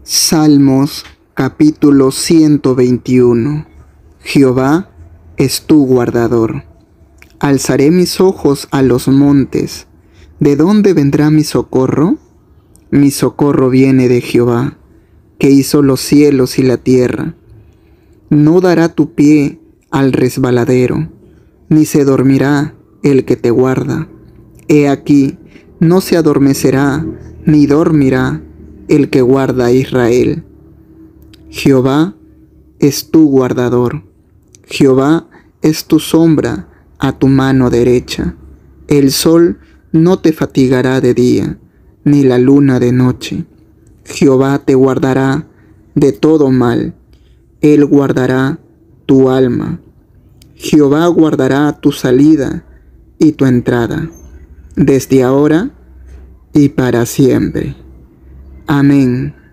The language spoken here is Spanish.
Salmos capítulo 121. Jehová es tu guardador. Alzaré mis ojos a los montes. ¿De dónde vendrá mi socorro? Mi socorro viene de Jehová, que hizo los cielos y la tierra. No dará tu pie al resbaladero, ni se dormirá el que te guarda. He aquí, no se adormecerá, ni dormirá el que guarda a Israel. Jehová es tu guardador. Jehová es tu sombra a tu mano derecha. El sol no te fatigará de día, ni la luna de noche. Jehová te guardará de todo mal. Él guardará tu alma. Jehová guardará tu salida y tu entrada, desde ahora y para siempre. Amén.